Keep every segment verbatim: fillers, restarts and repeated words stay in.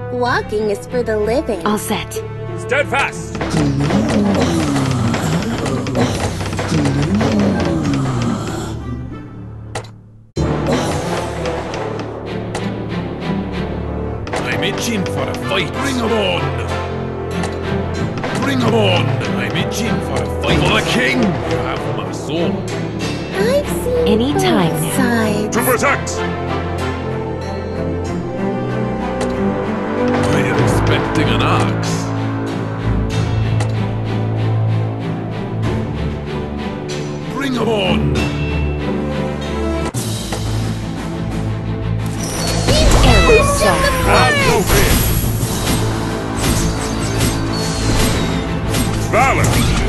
Walking is for the living. All set. Steadfast! I'm itching for a fight. Bring 'em on! Bring 'em on! I'm itching for a fight for the king! You have my soul. I've seen Any time both now. sides. To protect! Are you expecting an axe? Bring 'em on! Arrow star. Have no fear! Valor!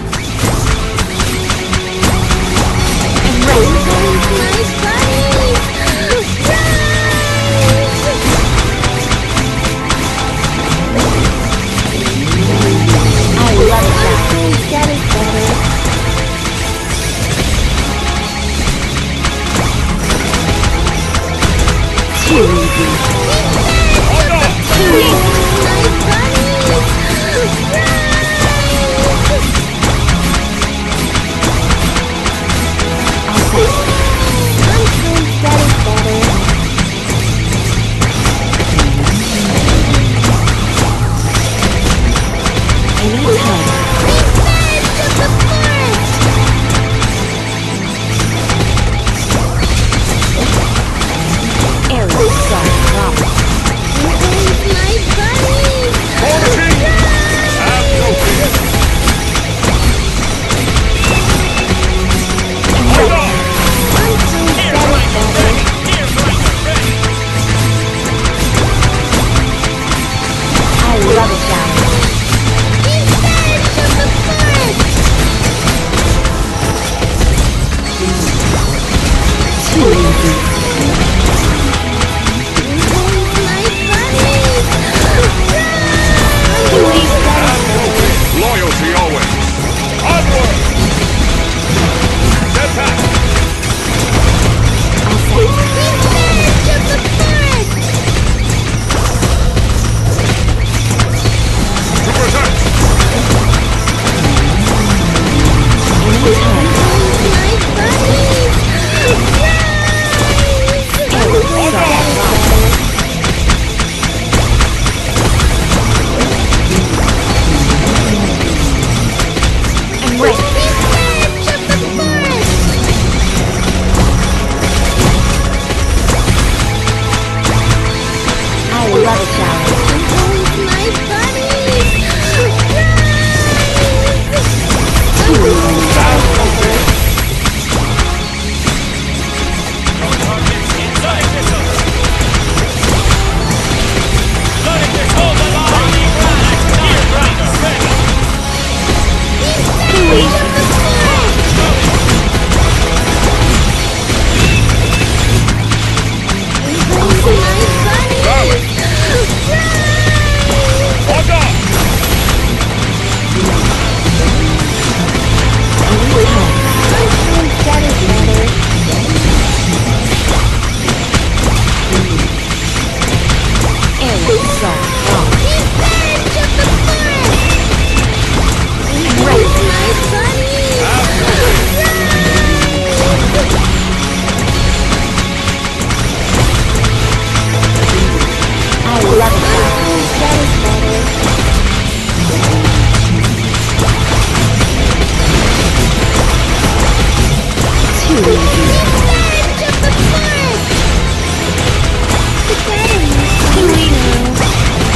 Nice bunny! I love that. That is better. Too easy. Hold on! Too easy. Nice bunny! All set. Sometimes that is better. Any time. Edge of the forest! Arrow star. Drop. Nice bunny! For the king! Have no fear! Hold on! Sometimes that is better. I love it down. Edge of the forest! Too easy. Nice bunny! Too easy. Loyalty always! Onward! Steadfast! All set. Edge of the forest! To protect! Any time. Nice bunny! Arrow star. Drop. I'm ready. Edge of the forest! I love it down. Nice bunny! Too easy. Too easy. Valor! Hold on! Any time. Arrow star. Drop. I'm ready. I love it down. Too easy. Too easy.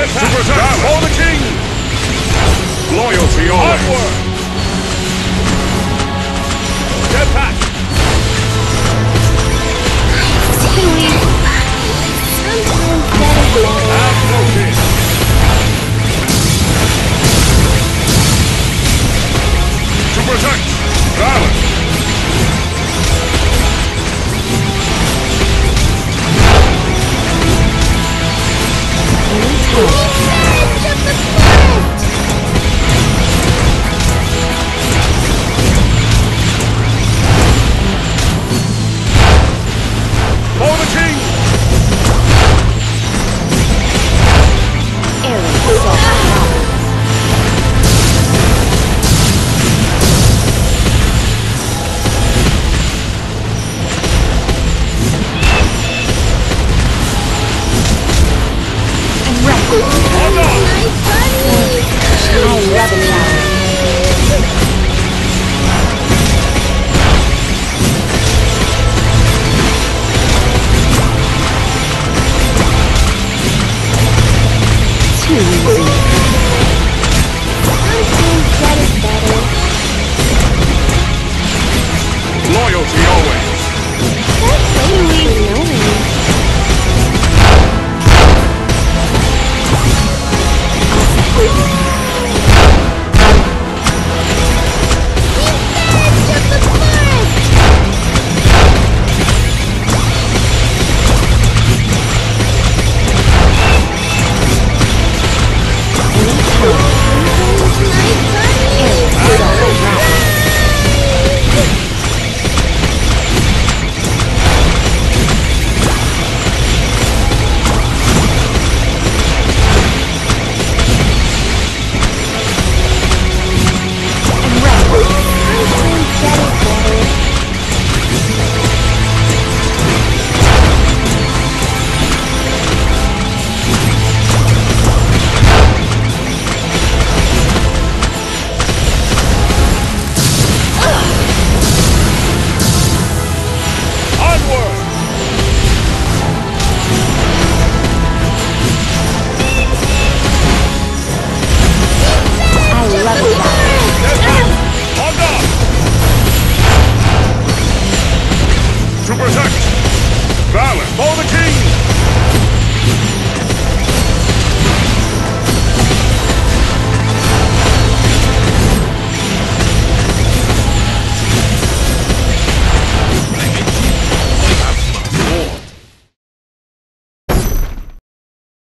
To protect for the king! Loyalty always! Onward! To attack!